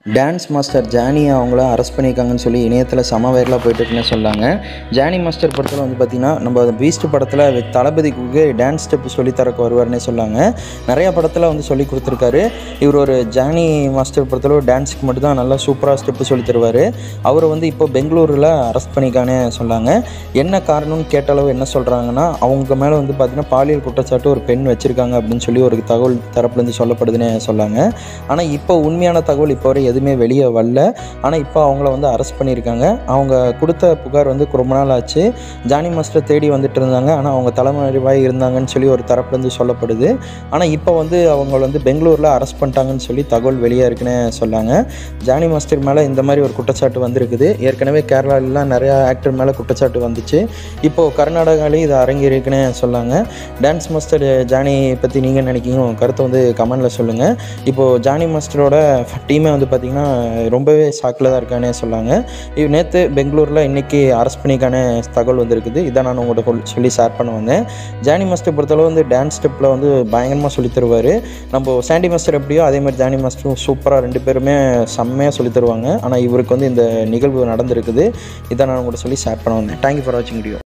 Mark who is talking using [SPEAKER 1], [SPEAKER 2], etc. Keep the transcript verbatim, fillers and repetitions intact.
[SPEAKER 1] Dance master Jani அவங்கள arrest பண்ணியிருக்காங்கன்னு சொல்லி இணையத்தில் செம வைரலாக போயிட்டுருக்குன்னு சொன்னாங்க. ஜானி மாஸ்டர் படத்தில் வந்து பார்த்திங்கன்னா நம்ம பீஸ்ட் படத்தில் தளபதிக்கு டான்ஸ் ஸ்டெப் சொல்லித்தரக்கு வருவார்னே சொன்னாங்க. நிறையா படத்தில் வந்து சொல்லி கொடுத்துருக்காரு. இவர் ஒரு ஜானி மாஸ்டர் படத்தில் ஒரு டான்ஸுக்கு மட்டும் தான் நல்லா சூப்பராக ஸ்டெப்பு சொல்லி தருவார். அவர் வந்து இப்போ பெங்களூரில் அரெஸ்ட் பண்ணிக்கானே சொன்னாங்க. என்ன காரணம்னு கேட்டாலும் என்ன சொல்கிறாங்கன்னா, அவங்க மேலே வந்து பார்த்திங்கன்னா பாலியல் குற்றச்சாட்டு ஒரு பெண் வச்சுருக்காங்க அப்படின்னு சொல்லி ஒரு தகவல் தரப்புலேருந்து சொல்லப்படுதுன்னு சொன்னாங்க. ஆனால் இப்போ உண்மையான தகவல் இப்போ வரை எதுவுமே வெளியே வரல. ஆனால் இப்போ அவங்கள வந்து அரெஸ்ட் பண்ணியிருக்காங்க. அவங்க கொடுத்த புகார் வந்து ரொம்ப நாள் ஆச்சு. ஜானி மாஸ்டர் தேடி வந்துட்டு இருந்தாங்க. ஆனால் அவங்க தலைமறைவாக இருந்தாங்கன்னு சொல்லி ஒரு தரப்புலேருந்து சொல்லப்படுது. ஆனால் இப்போ வந்து அவங்க வந்து பெங்களூரில் அரெஸ்ட் பண்ணிட்டாங்கன்னு சொல்லி தகவல் வெளியே இருக்குன்னு சொன்னாங்க. ஜானி மாஸ்டர் மேலே இந்த மாதிரி ஒரு குற்றச்சாட்டு வந்திருக்குது. ஏற்கனவே கேரளாவிலாம் நிறையா ஆக்டர் மேலே குற்றச்சாட்டு வந்துச்சு. இப்போது கர்நாடகாவிலேயும் இது அரங்கிருக்குன்னு சொன்னாங்க. டான்ஸ் மாஸ்டர் ஜானி பற்றி நீங்கள் நினைக்கிங்க உங்கள் கருத்தை வந்து கமெண்டில் சொல்லுங்கள். இப்போது ஜானி மாஸ்டரோட டீமே வந்து பார்த்திங்கன்னா ரொம்பவே ஷாக்கில் தான் இருக்கானே சொன்னாங்க. இது நேற்று பெங்களூரில் இன்றைக்கி அரெஸ்ட் பண்ணிக்கான தகவல் வந்திருக்குது. இதான் நான் உங்கள்கிட்ட சொல்லி ஷேர் பண்ண வந்தேன். ஜானி மாஸ்டர் பொறுத்தளவு வந்து டான்ஸ் ஸ்டெப்பில் வந்து பயங்கரமாக சொல்லி தருவார். நம்ம சாண்டி மாஸ்டர் எப்படியோ அதே மாதிரி ஜானி மாஸ்டரும் சூப்பராக ரெண்டு பேருமே செம்மையாக சொல்லி தருவாங்க. ஆனால் இவருக்கு வந்து இந்த நிகழ்வு நடந்திருக்குது. இதான் நான் உங்கள்கிட்ட சொல்லி ஷேர் பண்ண வந்தேன். தேங்க்யூ ஃபார் வாட்சிங் வீடியோ.